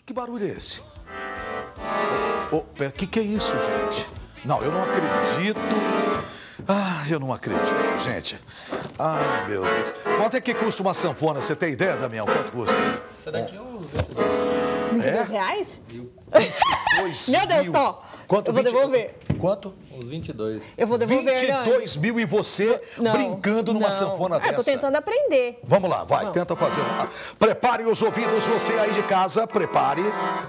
Que barulho é esse? Que é isso, gente? Não, eu não acredito. Ah, eu não acredito, gente. Ai, meu Deus. Quanto é que custa uma sanfona? Você tem ideia, Damião? Quanto custa? Isso daqui é uns 22 reais? mil. 22 Meu Deus, mil. Tó. Quanto? Eu vou devolver. Quanto? Uns 22. Eu vou devolver, 22 mil e você brincando numa sanfona dessa. Eu tô tentando aprender. Vamos lá, vai, tenta fazer uma. Prepare os ouvidos, você aí de casa, prepare.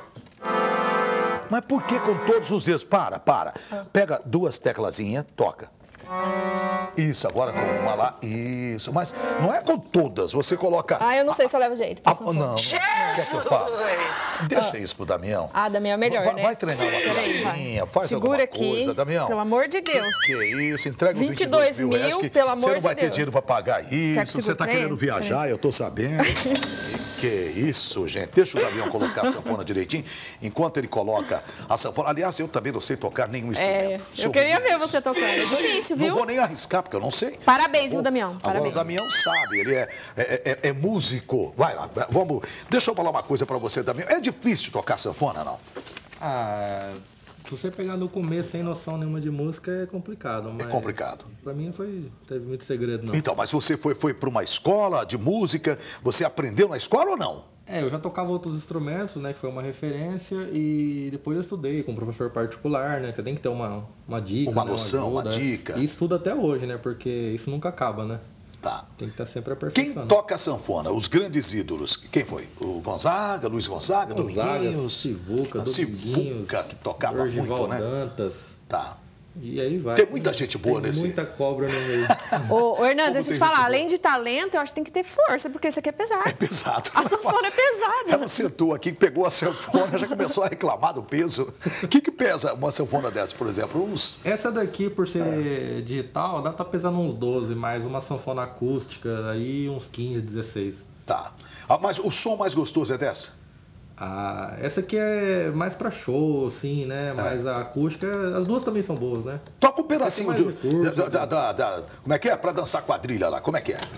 Mas por que com todos os dedos? Para. Pega duas teclazinhas, toca. Isso, agora com uma lá. Isso, mas não é com todas. Você coloca. Eu não sei se eu levo jeito. Não. Quer que eu fale? Deixa isso pro Damião. Damião é melhor, né? Vai treinar uma coisinha, faz Segura alguma coisa, aqui, Damião. pelo amor de Deus. Que isso, entrega os 22 mil reais, que pelo amor você não vai de ter Deus. dinheiro para pagar isso. Você tá querendo viajar, eu tô sabendo. Que isso, gente. Deixa o Damião colocar a sanfona direitinho, enquanto ele coloca a sanfona. Aliás, eu também não sei tocar nenhum instrumento. Eu queria ver você tocando. É difícil, viu? Não vou nem arriscar, porque eu não sei. Parabéns, viu, Damião? Agora Parabéns. o Damião sabe, ele é músico. Vai lá, vamos. Deixa eu falar uma coisa para você, Damião. É difícil tocar sanfona, não? Se você pegar no começo sem noção nenhuma de música é complicado. Mas É complicado. Pra mim teve muito segredo, não. Então, mas você foi para uma escola de música, você aprendeu na escola ou não? Eu já tocava outros instrumentos, né, que foi uma referência, e depois eu estudei com um professor particular, né, que tem que ter uma dica, Uma né, noção, uma ajuda, dica. E estudo até hoje, né, porque isso nunca acaba, né. Tá. Tem que estar sempre Quem aperfeiçoando. toca sanfona? Os grandes ídolos. Quem foi? O Gonzaga, Luiz Gonzaga, Dominguinhos? Sivuca, Sivuca, que tocava Dorival muito, né? Dantas. Tá. E aí vai. Tem muita gente boa tem nesse. muita cobra no meio. Ô, Hernandes, deixa eu te tem gente falar, boa? além de talento, eu acho que tem que ter força, porque isso aqui é pesado. É pesado. A sanfona é pesada. Ela sentou aqui, pegou a sanfona, já começou a reclamar do peso. O que pesa uma sanfona dessa, por exemplo? Essa daqui, por ser digital, dá tá pesando uns 12, mas uma sanfona acústica, aí uns 15, 16. Tá. Mas o som mais gostoso é dessa? Essa aqui é mais pra show, assim, né? Mas a acústica, as duas também são boas, né? Toca um pedacinho Tem mais recurso, como é que é? Pra dançar quadrilha lá, como é que é?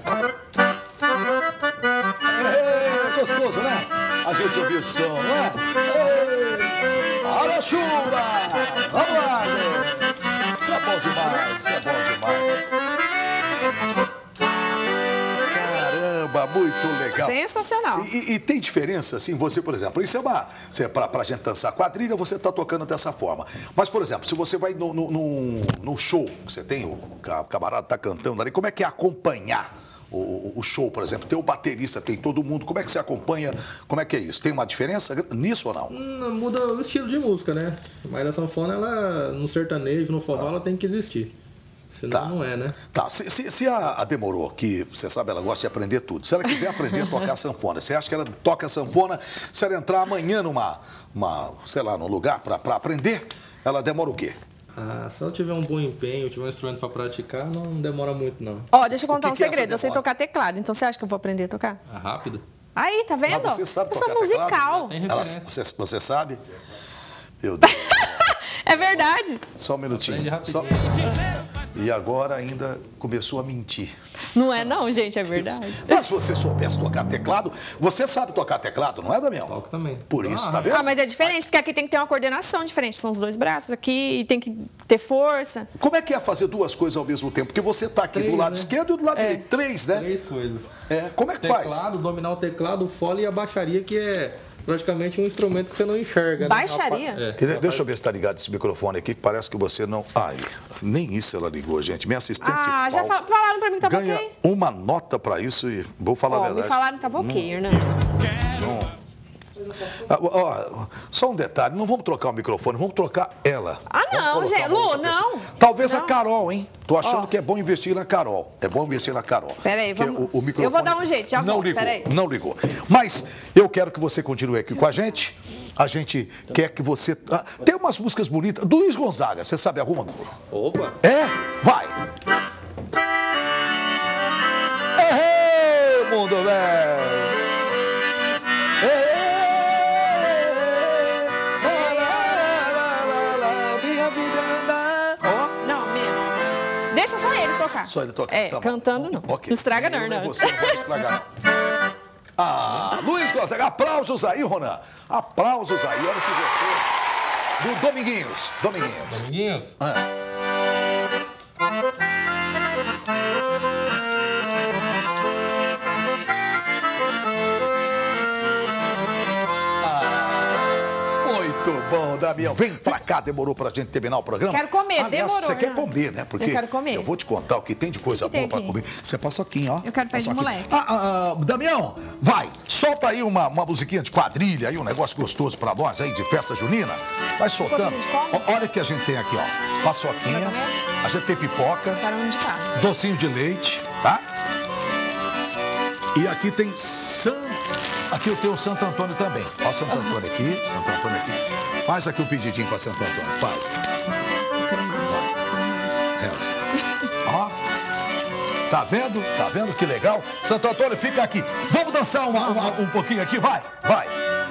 Gostoso, né? A gente ouviu o som, não é? Olha a chuva! Vamos lá, gente! Isso é bom demais, isso é bom demais. Caramba, muito legal. Sensacional. E tem diferença, assim, você, por exemplo, isso é pra gente dançar quadrilha, você tá tocando dessa forma. Mas, por exemplo, se você vai num show, que você tem, o camarada tá cantando ali, como é que é acompanhar o show, por exemplo? Tem o baterista, tem todo mundo, como é que você acompanha, como é que é isso? Tem uma diferença nisso ou não? Muda o estilo de música, né? Mas a sanfona, ela, no sertanejo, no forró, ela tem que existir. Senão não é, né? Tá, se a Demorou, que você sabe, ela gosta de aprender tudo, se ela quiser aprender a tocar sanfona, você acha que ela toca sanfona, se ela entrar amanhã sei lá, num lugar para aprender, ela demora o quê? Se ela tiver um bom empenho, tiver um instrumento para praticar, não demora muito, não. Deixa eu contar um que é essa segredo. Eu sei demora? tocar teclado, então você acha que eu vou aprender a tocar? Rápido. Aí, tá vendo? Mas você sabe eu sou tocar teclado? musical. Tem referência. Você sabe? Meu Deus. É verdade. Só um minutinho. Aprende Só... rapidinho. E agora ainda começou a mentir. Não é não, gente, é verdade. Mas se você soubesse tocar teclado, você sabe tocar teclado, não é, Damião? Toco também. Por isso, tá vendo? Mas é diferente, porque aqui tem que ter uma coordenação diferente. São os dois braços aqui e tem que ter força. Como é que é fazer duas coisas ao mesmo tempo? Porque você tá aqui do lado esquerdo e do lado direito. Três, né? 3 coisas. Como é que faz? Teclado, dominar o teclado, o fole e a baixaria, que é praticamente um instrumento que você não enxerga. Baixaria? Né? Deixa eu ver se tá ligado esse microfone aqui, que parece que você não... Ai, nem isso ela ligou, gente. Minha assistente Já Paulo falaram pra mim que tava ganha ok. uma nota pra isso e vou falar a verdade. Me falaram que tava ok, Hernandes. Só um detalhe, não vamos trocar o microfone, vamos trocar ela. Não, gente. Lu, não. Talvez a Não. Carol, hein? Tô achando que é bom investir na Carol. É bom investir na Carol. Peraí, Porque vamos... o microfone Eu vou dar um jeito, já não volto, ligou, peraí. não ligou. Mas eu quero que você continue aqui com a gente. A gente quer que você... tem umas músicas bonitas. Do Luiz Gonzaga, você sabe alguma? Opa! Vai! Mundo velho! Não, mesmo. Deixa só ele tocar. Só ele tocar. É, tá bom. cantando não. Ok. Não estraga não, Eu nem Hernandes. você não vai estragar. Luiz Gonzaga, aplausos aí, Ronan. Aplausos aí, olha que gostoso. Do Dominguinhos. Dominguinhos? Muito bom, Damião. Vem pra cá, demorou pra gente terminar o programa? Quero comer, aliás, demorou. Você quer comer, né? Porque eu quero comer. eu vou te contar o que tem de coisa boa pra comer. Você é paçoquinha, ó. Eu quero pé de moleque. Damião, vai, solta aí uma musiquinha de quadrilha aí, um negócio gostoso pra nós aí, de festa junina. Vai soltando. Olha o que a gente tem aqui, ó. Paçoquinha, a gente tem pipoca, docinho de leite, tá? E aqui tem Aqui eu tenho o Santo Antônio também. Ó, Santo Antônio aqui, Santo Antônio aqui. Faz aqui um pedidinho pra Santo Antônio, faz. Reza. Ó. Tá vendo? Tá vendo que legal? Santo Antônio, fica aqui. Vamos dançar um pouquinho aqui, vai, vai.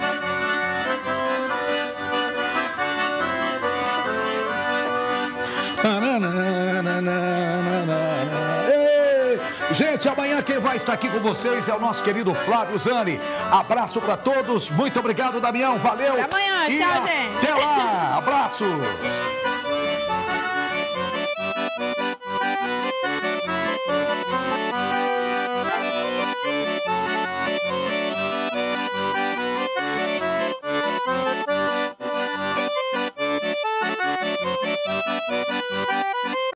Gente, amanhã quem vai estar aqui com vocês é o nosso querido Flávio Zani. Abraço pra todos. Muito obrigado, Damião. Valeu. Até amanhã. Tchau, gente. Até lá. Abraços.